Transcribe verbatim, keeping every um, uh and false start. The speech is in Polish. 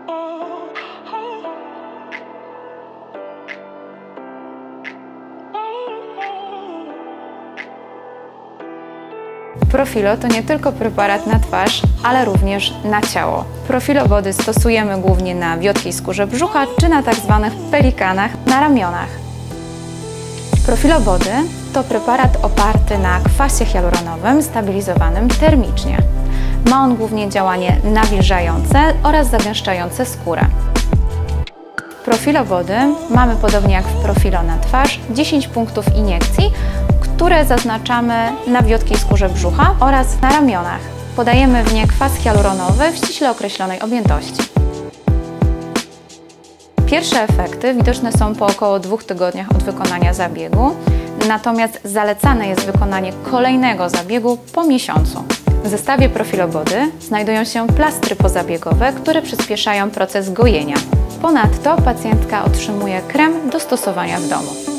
Profilo to nie tylko preparat na twarz, ale również na ciało. Profilo wody stosujemy głównie na wiotkiej skórze brzucha czy na tak zwanych pelikanach na ramionach. Profilo wody to preparat oparty na kwasie hialuronowym stabilizowanym termicznie. Ma on głównie działanie nawilżające oraz zagęszczające skórę. Profilo wody mamy podobnie jak w Profilo na twarz dziesięć punktów iniekcji, które zaznaczamy na wiotkiej skórze brzucha oraz na ramionach. Podajemy w nie kwas hialuronowy w ściśle określonej objętości. Pierwsze efekty widoczne są po około dwóch tygodniach od wykonania zabiegu, natomiast zalecane jest wykonanie kolejnego zabiegu po miesiącu. W zestawie Profilo wody znajdują się plastry pozabiegowe, które przyspieszają proces gojenia. Ponadto pacjentka otrzymuje krem do stosowania w domu.